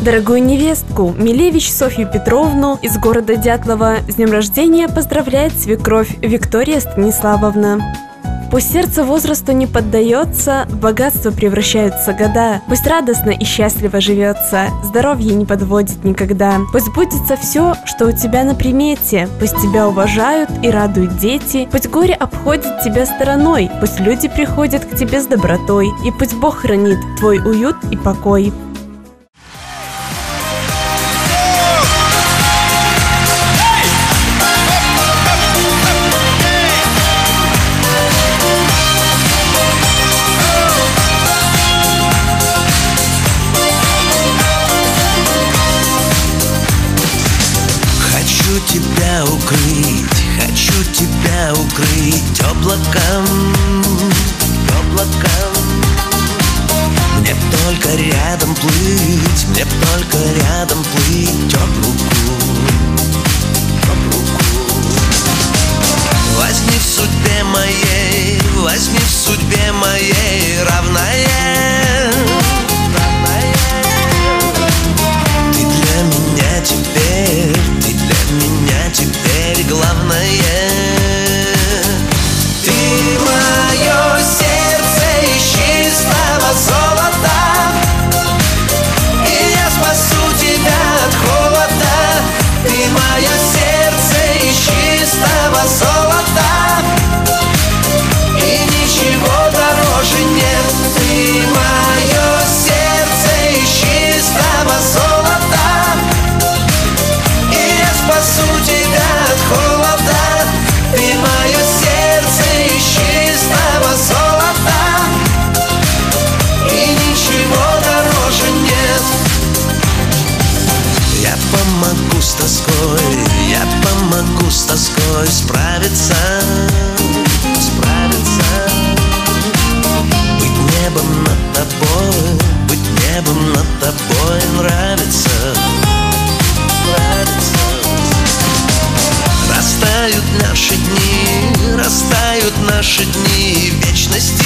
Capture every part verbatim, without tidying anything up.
Дорогую невестку Милевич Софью Петровну из города Дятлова с днем рождения поздравляет свекровь Виктория Станиславовна. Пусть сердце возрасту не поддается, в богатство превращаются года. Пусть радостно и счастливо живется, здоровье не подводит никогда. Пусть сбудется все, что у тебя на примете. Пусть тебя уважают и радуют дети. Пусть горе обходит тебя стороной. Пусть люди приходят к тебе с добротой. И пусть Бог хранит твой уют и покой. Хочу тебя укрыть, хочу тебя укрыть облаком, облаком. Мне б только рядом плыть, мне б только рядом плыть об руку, об руку. Возьми в судьбе моей, возьми в судьбе моей равная, равная. Ты для меня теперь, меня теперь главное. Ты мое сердце из чистого золота, и я спасу тебя от холода. Ты мое сердце из чистого золота, и ничего дороже нет. Ты мое сердце из чистого золота, спасу тебя от холода. Ты мое сердце из чистого золота, и ничего дороже нет. Я помогу с тоской, я помогу с тоской справиться, справиться. Быть небом над тобой, быть небом над тобой нравится, нравится. Растают наши дни, растают наши дни вечности,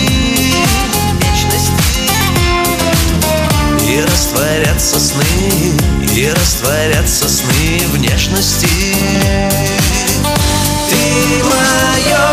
вечности. И растворятся сны, и растворятся сны внешности. Ты мое